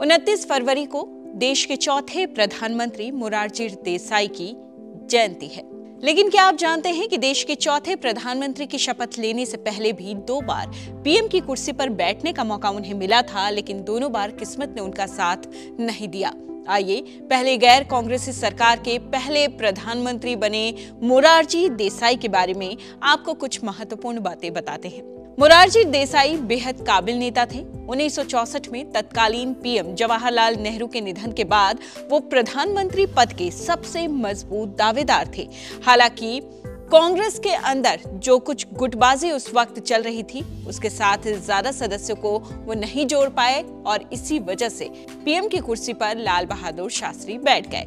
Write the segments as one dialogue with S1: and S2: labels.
S1: 29 फरवरी को देश के चौथे प्रधानमंत्री मोरारजी देसाई की जयंती है। लेकिन क्या आप जानते हैं कि देश के चौथे प्रधानमंत्री की शपथ लेने से पहले भी 2 बार पीएम की कुर्सी पर बैठने का मौका उन्हें मिला था, लेकिन दोनों बार किस्मत ने उनका साथ नहीं दिया। आइए पहले गैर कांग्रेसी सरकार के पहले प्रधानमंत्री बने मोरारजी देसाई के बारे में आपको कुछ महत्वपूर्ण बातें बताते हैं। मोरारजी देसाई बेहद काबिल नेता थे। 1964 में तत्कालीन पीएम जवाहरलाल नेहरू के निधन के बाद वो प्रधानमंत्री पद के सबसे मजबूत दावेदार थे। हालांकि कांग्रेस के अंदर जो कुछ गुटबाजी उस वक्त चल रही थी, उसके साथ ज्यादा सदस्यों को वो नहीं जोड़ पाए और इसी वजह से पीएम की कुर्सी पर लाल बहादुर शास्त्री बैठ गए।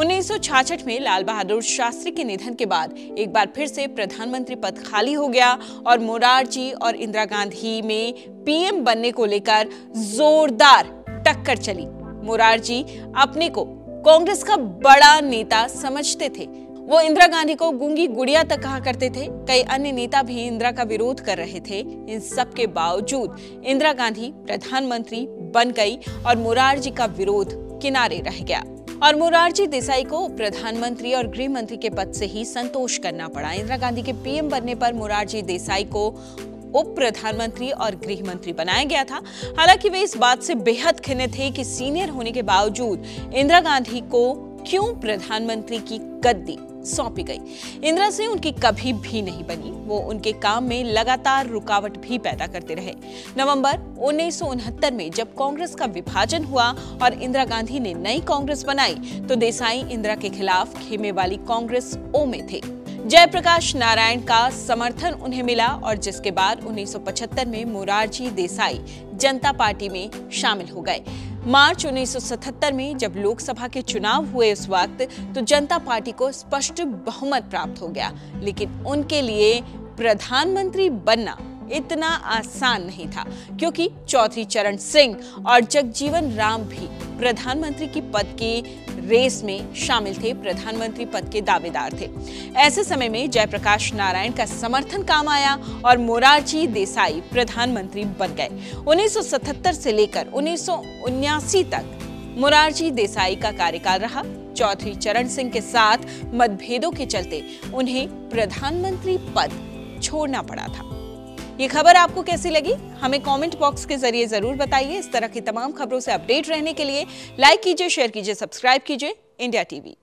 S1: 1966 में लाल बहादुर शास्त्री के निधन के बाद एक बार फिर से प्रधानमंत्री पद खाली हो गया और मोरारजी और इंदिरा गांधी में पीएम बनने को लेकर जोरदार टक्कर चली। मोरारजी अपने को कांग्रेस का बड़ा नेता समझते थे। वो इंदिरा गांधी को गूंगी गुड़िया तक कहा करते थे। कई अन्य नेता भी इंदिरा का विरोध कर रहे थे। इन सब के बावजूद इंदिरा गांधी प्रधानमंत्री बन गई और मोरारजी का विरोध किनारे रह गया और मोरारजी देसाई को प्रधानमंत्री और गृह मंत्री के पद से ही संतोष करना पड़ा। इंदिरा गांधी के पीएम बनने पर मोरारजी देसाई को उप प्रधानमंत्री और गृह मंत्री बनाया गया था। हालांकि वे इस बात से बेहद खिन्न थे कि सीनियर होने के बावजूद इंदिरा गांधी को क्यों प्रधानमंत्री की गद्दी सौंपी गई। इंदिरा से उनकी कभी भी नहीं बनी। वो उनके काम में लगातार रुकावट भी पैदा करते रहे। नवंबर 1969 में जब कांग्रेस का विभाजन हुआ और इंदिरा गांधी ने नई कांग्रेस बनाई तो देसाई इंदिरा के खिलाफ खेमे वाली कांग्रेस ओ में थे। जयप्रकाश नारायण का समर्थन उन्हें मिला और जिसके बाद 1975 में मोरारजी देसाई जनता पार्टी में शामिल हो गए। मार्च 1977 में जब लोकसभा के चुनाव हुए उस वक्त तो जनता पार्टी को स्पष्ट बहुमत प्राप्त हो गया, लेकिन उनके लिए प्रधानमंत्री बनना इतना आसान नहीं था, क्योंकि चौधरी चरण सिंह और जगजीवन राम भी प्रधानमंत्री की पद के रेस में शामिल थे, प्रधानमंत्री पद के दावेदार थे। ऐसे समय में जयप्रकाश नारायण का समर्थन काम आया और मोरारजी देसाई प्रधानमंत्री बन गए। 1977 से लेकर 1979 तक मोरारजी देसाई का कार्यकाल रहा। चौधरी चरण सिंह के साथ मतभेदों के चलते उन्हें प्रधानमंत्री पद छोड़ना पड़ा था। ये खबर आपको कैसी लगी, हमें कमेंट बॉक्स के जरिए जरूर बताइए। इस तरह की तमाम खबरों से अपडेट रहने के लिए लाइक कीजिए, शेयर कीजिए, सब्सक्राइब कीजिए इंडिया टीवी।